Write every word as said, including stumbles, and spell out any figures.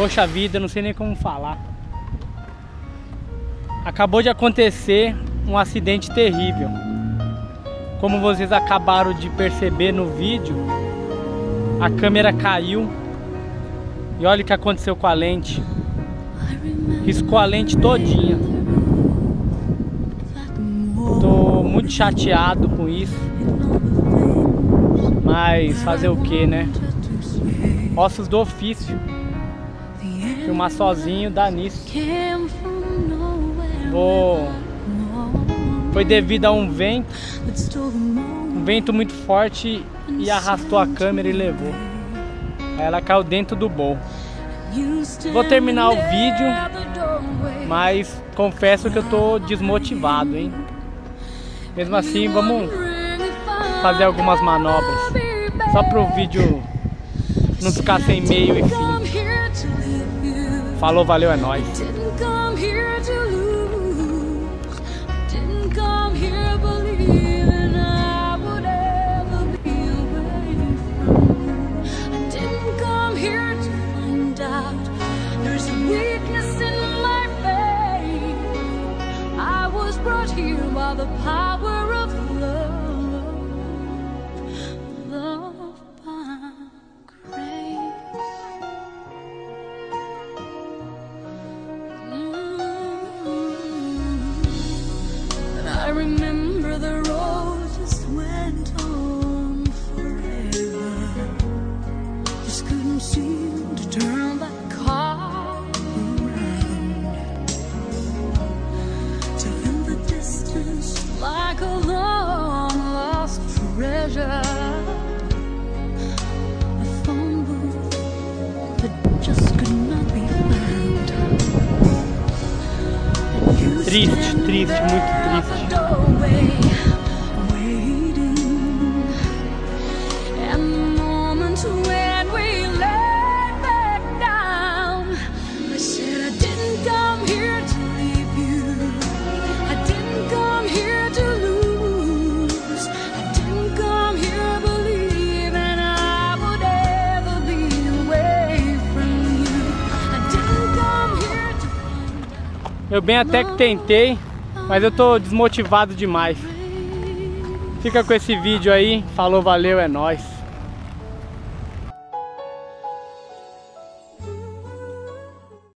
Poxa vida, não sei nem como falar. Acabou de acontecer um acidente terrível. Como vocês acabaram de perceber no vídeo, a câmera caiu. E olha o que aconteceu com a lente. Riscou a lente todinha. Tô muito chateado com isso. Mas fazer o que, né? Ossos do ofício. Filmar sozinho dá nisso. Vou... Foi devido a um vento. Um vento muito forte e arrastou a câmera e levou. Aí ela caiu dentro do bowl. Vou terminar o vídeo, mas confesso que eu tô desmotivado, hein? Mesmo assim, vamos fazer algumas manobras. Só para o vídeo não ficar sem meio e fim. Falou, valeu, é nóis. By the power of love, love by grace. Mm-hmm. And I remember the road just went on forever. Just couldn't seem to turn that car around. Till in the distance, like a long lost treasure, a phone booth that just could not be found. Triste, triste, muito triste. Waiting, and the moment when we laid back down, I said I didn't come here to leave you. I didn't come here to lose. I didn't come here believing I would ever be away from you. I didn't come here to find out. Eu bem até que tentei, mas eu tô desmotivado demais. Fica com esse vídeo aí. Falou, valeu, é nóis.